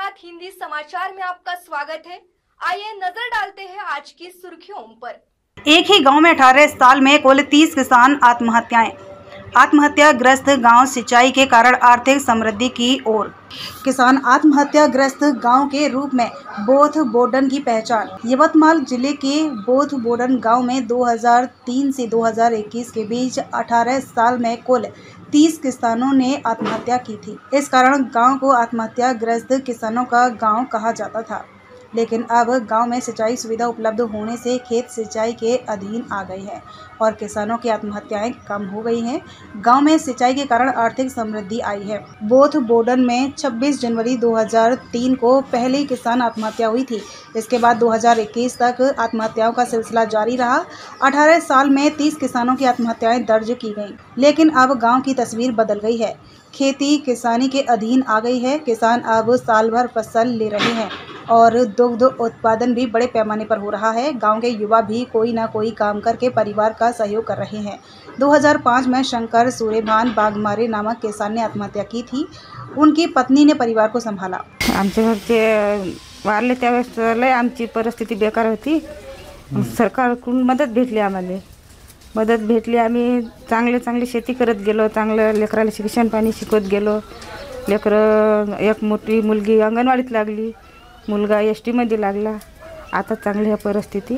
साथ हिंदी समाचार में आपका स्वागत है। आइए नजर डालते हैं आज की सुर्खियों पर। एक ही गांव में 18 साल में कुल 30 किसान आत्महत्याएं। आत्महत्याग्रस्त गांव सिंचाई के कारण आर्थिक समृद्धि की ओर। किसान आत्महत्याग्रस्त गांव के रूप में बोथ बोडन की पहचान। यवतमाल जिले के बोथ बोडन गांव में 2003 से 2021 के बीच 18 साल में कुल 30 किसानों ने आत्महत्या की थी। इस कारण गांव को आत्महत्याग्रस्त किसानों का गांव कहा जाता था। लेकिन अब गांव में सिंचाई सुविधा उपलब्ध होने से खेत सिंचाई के अधीन आ गए हैं और किसानों की आत्महत्याएं कम हो गई हैं। गांव में सिंचाई के कारण आर्थिक समृद्धि आई है। बोथ बोडन में 26 जनवरी 2003 को पहली किसान आत्महत्या हुई थी। इसके बाद 2021 तक आत्महत्याओं का सिलसिला जारी रहा। 18 साल में 30 किसानों की आत्महत्याएं दर्ज की गईं। लेकिन अब गाँव की तस्वीर बदल गई है। खेती किसानी के अधीन आ गई है। किसान अब साल भर फसल ले रहे हैं और दुग्ध उत्पादन भी बड़े पैमाने पर हो रहा है। गांव के युवा भी कोई ना कोई काम करके परिवार का सहयोग कर रहे हैं। 2005 में शंकर सूर्यभान बागमारे नामक किसान ने आत्महत्या की थी। उनकी पत्नी ने परिवार को संभाला। आमच्या घरचे वारले त्यावेळेस लय आमची परिस्थिती बेकार होती। सरकारकडून मदत भेटली आम्हाला। मदत भेटली, आम्ही चांगली शेती करत गेलो, चांगलं लेकराला शिक्षण पाणी शिकवत गेलो। लेकरं एक मोठी मुलगी अंगणवाडीत लागली, मुलगा एसटी मध्ये लागला। आता चांगली आहे परिस्थिती।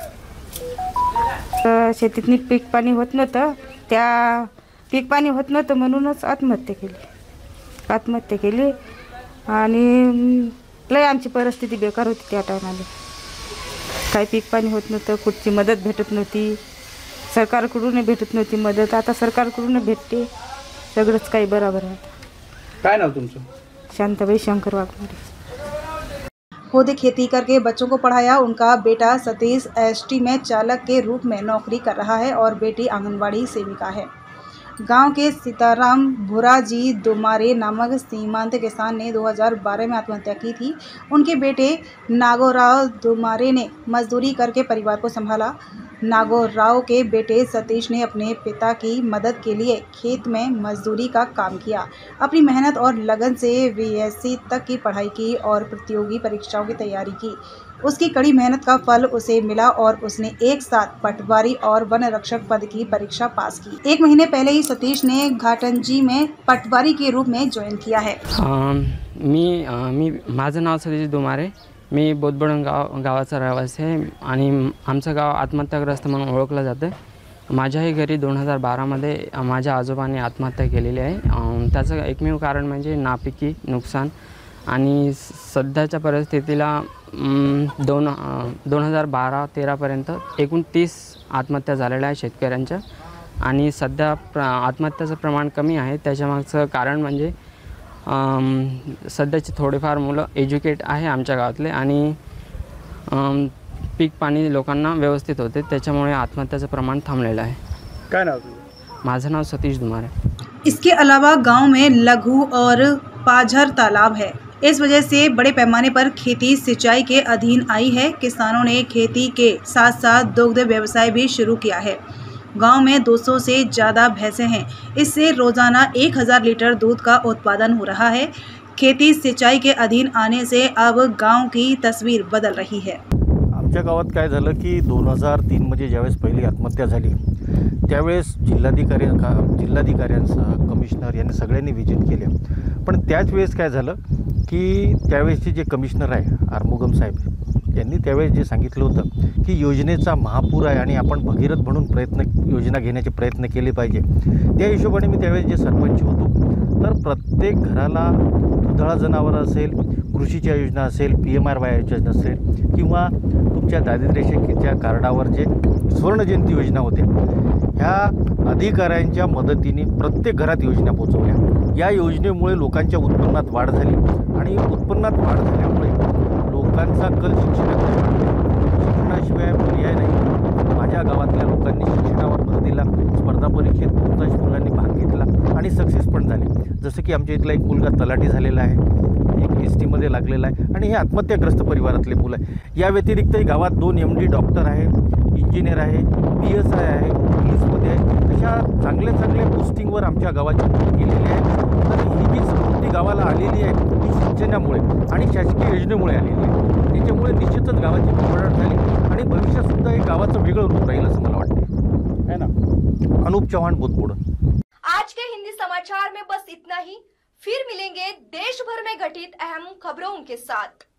शेतीतनी पीक पाणी होत नव्हतं, त्या पीक पाणी होत नव्हतं म्हणूनच आत्महत्या केली आणि लय आमची परिस्थिती बेकार होती त्या टायमाला। काही पीक पाणी होत नव्हतं, कुठची मदत भेटत नव्हती, सरकारकडून भेटत नव्हती मदत। आता सरकारकडून भेटते, सगळंच काही बरोबर आहे। काय नाव तुमचं? शांताबाई शंकर वाघमारे। खुद खेती करके बच्चों को पढ़ाया। उनका बेटा सतीश एसटी में चालक के रूप में नौकरी कर रहा है और बेटी आंगनवाड़ी सेविका है। गांव के सीताराम भुराजी दुमारे नामक सीमांत किसान ने 2012 में आत्महत्या की थी। उनके बेटे नागोराव दुमारे ने मजदूरी करके परिवार को संभाला। नागोराव के बेटे सतीश ने अपने पिता की मदद के लिए खेत में मजदूरी का काम किया। अपनी मेहनत और लगन से बीएससी तक की पढ़ाई की और प्रतियोगी परीक्षाओं की तैयारी की। उसकी कड़ी मेहनत का फल उसे मिला और उसने एक साथ पटवारी और वन रक्षक पद की परीक्षा पास की। 1 महीने पहले ही सतीश ने घाटंजी में पटवारी के रूप में ज्वाइन किया है। माझं नाव सतीश दुमारे। मी बोथबोडन गावाचा रहिवासी आहे आणि आमचं गाव आत्महत्याग्रस्त म्हणून ओळखलं जातं। माझ्याही घरी 2012 मध्ये माझ्या आजोबांनी आत्महत्या केलेली आहे। त्याचं एकमेव कारण म्हणजे नापिकी नुकसान आणि सध्याच्या परिस्थितीला 2012-13 पर्यंत एकूण 30 आत्महत्या झालेल्या आहेत शेतकऱ्यांच्या आणि सध्या आत्महत्याचं प्रमाण कमी आहे। त्याच्यामागचं कारण म्हणजे सध्याची थोडेफार मुलं एज्युकेट आहे आमच्या गावातले आणि पीक पाणी लोकांना व्यवस्थित होते, त्याच्यामुळे आत्महत्याचं प्रमाण थांबलेलं आहे। काय नाव तुझं? माझं नाव सतीश दुमारे। इसके अलावा गांव में लघु और पाझर तालाब है। इस वजह से बड़े पैमाने पर खेती सिंचाई के अधीन आई है। किसानों ने खेती के साथ साथ दुग्ध व्यवसाय भी शुरू किया है। गांव में 200 से ज़्यादा भैंसें हैं। इससे रोज़ाना 1000 लीटर दूध का उत्पादन हो रहा है। खेती सिंचाई के अधीन आने से अब गांव की तस्वीर बदल रही है। आमच्या गावात काय झालं की 2003 मध्ये ज्यावेळेस पहिली आत्महत्या झाली त्यावेळेस जिल्हाधिकाऱ्यांसह कमिशनर यांनी सगळ्यांनी व्हिजिट केले। पण त्याच वेळेस काय झालं की त्यावेळेसचे जे कमिशनर आहे आरमुगम साहेब यांनी त्यावेळेस जे सांगितलं होतं की योजनेचा महापूर आहे आणि आपण भगीरथ म्हणून योजना घेण्याचे प्रयत्न केले पाहिजे। त्या हिशोबाने मी त्यावेळेस जे सरपंच होतो तर प्रत्येक घराला दुधाळ जनावर असेल, कृषीच्या योजना असेल, PMRY योजना असेल किंवा तुमच्या दारिद्र्य रेषेच्या कार्डावर जे सुवर्णजयंती योजना होत्या ह्या अधिकाऱ्यांच्या मदतीने प्रत्येक घरात योजना पोहोचवल्या। या योजनेमुळे लोकांच्या उत्पन्नात वाढ झाली आणि उत्पन्नात वाढ झाल्यामुळे लोकांचा कल शिक्षणाकडे वाढला। शिक्षणाशिवाय पर्याय नाही। माझ्या गावातल्या लोकांनी शिक्षणावर भर दिला। स्पर्धा परीक्षेत बहुतांश मुलांनी भाग घेतला आणि सक्सेस पण झाले। जसं की आमच्या इथला एक मुलगा तलाठी झालेला आहे, एक ST मध्ये लागलेला आहे आणि हे आत्महत्याग्रस्त परिवारातले मुलं आहे. या व्यतिरिक्तही गावात 2 MD डॉक्टर आहे, इंजिनियर आहे, PSI आहे, पोलीसमध्ये आहे. अशा चांगल्या पोस्टिंगवर आमच्या गावाची मुलं गेलेली आहे. तर ही जी समृद्धी गावाला आलेली आहे ही सिंचनामुळे आणि शासकीय योजनेमुळे आलेली आहे. त्याच्यामुळे निश्चितच गावाची भरभराट झाली आणि भविष्यातसुद्धा हे गावाचं वेगळं रूप राहील असं मला वाटते. है ना? अनूप चौहान बोधबोड. आज के हिंदी समाचार में बस इतना ही। फिर मिलेंगे देश भर में घटित अहम खबरों के साथ।